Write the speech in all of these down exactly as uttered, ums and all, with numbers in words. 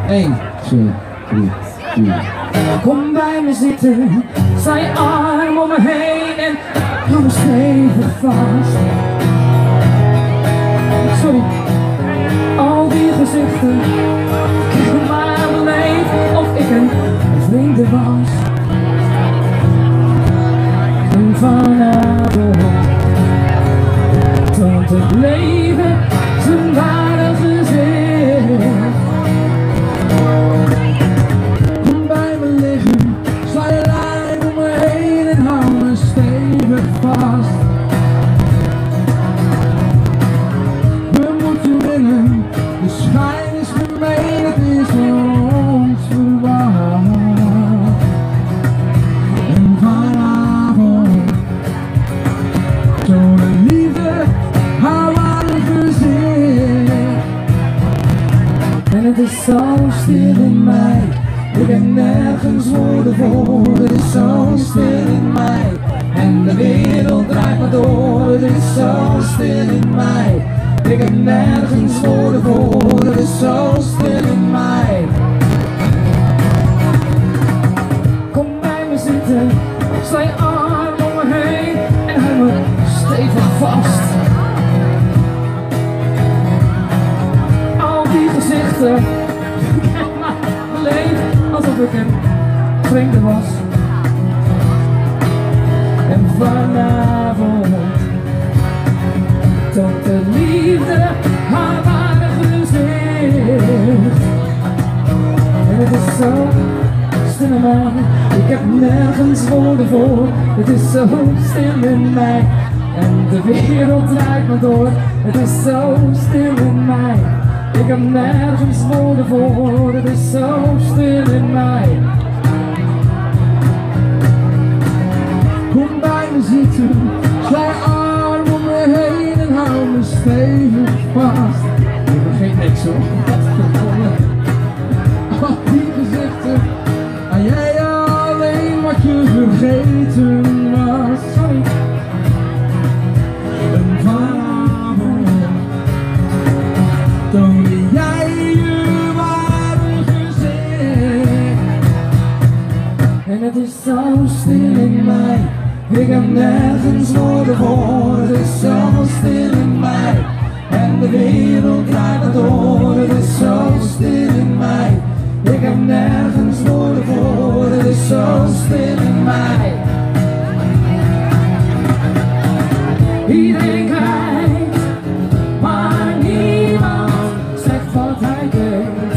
één, twee, drie, vier. Kom bij me zitten, sla je arm om me heen en hou me stevig vast. Sorry, al die gezichten, ik heb maar beleefd of ik een vreemde was. En vanavond toont het leven zijn ware gezicht. Kom bij me liggen, sla je lijf om me heen en hou me stevig vast. We moeten winnen, de schijn is gemeen, het is voor ons verwacht. En vanavond tonen liefde haar ware gezicht. En het is zo stil in mij, ik heb nergens woorden voor. Het is zo stil in mij en de wereld draait maar door. Het is zo stil in mij, ik heb nergens woorden voor. Het is zo stil in mij. Kom bij me zitten, sla je arm om me heen en hou me stevig vast. Al die gezichten, ik heb maar beleefd alsof ik een vreemde was. En vanavond toont de liefde haar ware gezicht. En het is zo stil in mij, ik heb nergens woorden voor. Het is zo stil in mij en de wereld draait me door. Het is zo stil in mij, ik heb nergens woorden voor. Het is zo stil in mij. Kom bij me zitten, sla je arm om me heen en hou me stevig vast. Ik vergeet niks hoor. Al die gezichten, aan jij alleen wat je vergeten was. Sorry. En vanavond toonde jij je ware gezicht. En het is zo stil in mij, ik heb nergens woorden voor. Het is zo stil in mij en de wereld draait maar door. Het is zo stil in mij, ik heb nergens woorden voor. Het is zo stil in mij. Iedereen kijkt, maar niemand zegt wat hij denkt.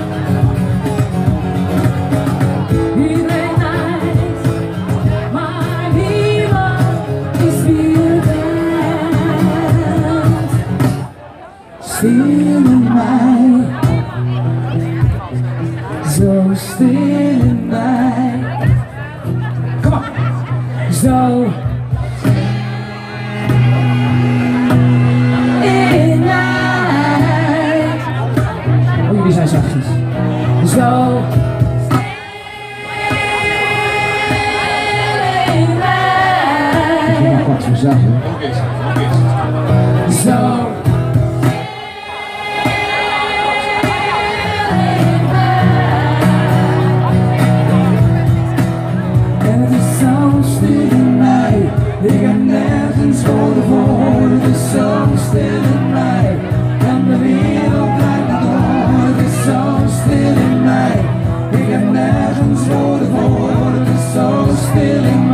Iedereen lijkt, maar niemand is wie je bent. Stil in mij, zo stil in mij. Kom op, zo. Die zijn zachtjes. Zo. Ik ga nog wat voor zeggen. Zo. En het is zo stil in mij, ik heb nergens woorden voor. Het is zo stil in mij en de wereld draait maar door. Het is zo stil in mij, ik heb nergens woorden voor. Het is zo stil in mij.